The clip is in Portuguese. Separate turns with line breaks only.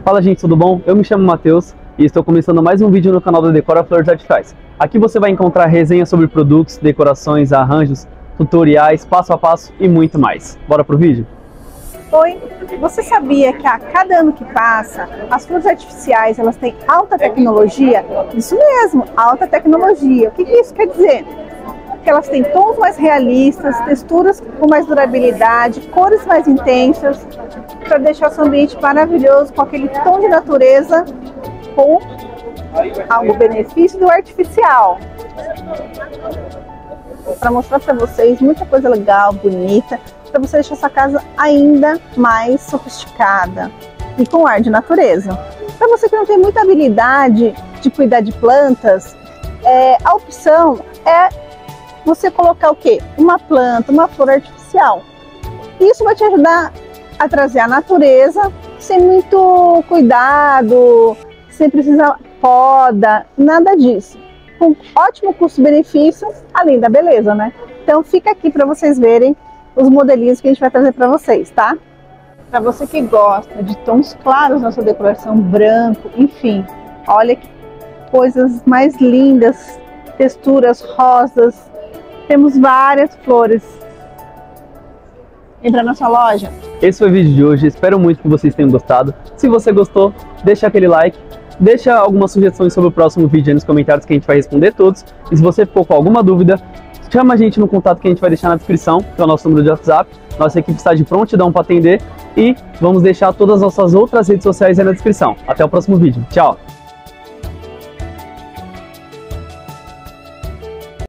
Fala gente, tudo bom? Eu me chamo Matheus e estou começando mais um vídeo no canal da Decora Flores Artificiais. Aqui você vai encontrar resenhas sobre produtos, decorações, arranjos, tutoriais, passo a passo e muito mais. Bora pro vídeo?
Oi, você sabia que a cada ano que passa, as flores artificiais elas têm alta tecnologia? Isso mesmo, alta tecnologia. O que isso quer dizer? Que elas têm tons mais realistas, texturas com mais durabilidade, cores mais intensas, para deixar o seu ambiente maravilhoso com aquele tom de natureza com o benefício do artificial. Para mostrar para vocês muita coisa legal, bonita, para você deixar sua casa ainda mais sofisticada e com ar de natureza. Para você que não tem muita habilidade de cuidar de plantas, a opção é você colocar o quê? Uma planta, uma flor artificial. Isso vai te ajudar a trazer a natureza sem muito cuidado, sem precisar poda, nada disso. Com ótimo custo-benefício, além da beleza, né? Então fica aqui para vocês verem os modelinhos que a gente vai trazer para vocês, tá? Para você que gosta de tons claros na sua decoração, branco, enfim, olha que coisas mais lindas, texturas rosas. Temos várias flores. Entra na sua loja.
Esse foi o vídeo de hoje, espero muito que vocês tenham gostado. Se você gostou, deixa aquele like, deixa algumas sugestões sobre o próximo vídeo aí nos comentários que a gente vai responder todos. E se você ficou com alguma dúvida, chama a gente no contato que a gente vai deixar na descrição, que é o nosso número de WhatsApp. Nossa equipe está de prontidão para atender e vamos deixar todas as nossas outras redes sociais aí na descrição. Até o próximo vídeo. Tchau!